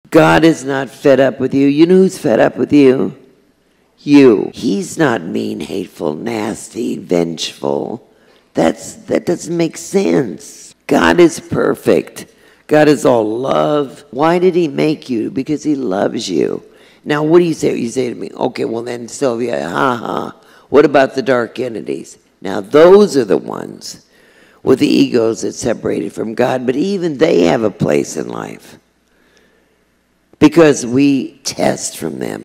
God is not fed up with you. You know who's fed up with you? You. He's not mean, hateful, nasty, vengeful. That doesn't make sense. God is perfect. God is all love. Why did he make you? Because he loves you. Now, what do you say? You say to me, okay, well then, Sylvia, what about the dark entities? Now, those are the ones with the egos that separated from God, but even they have a place in life because we test from them.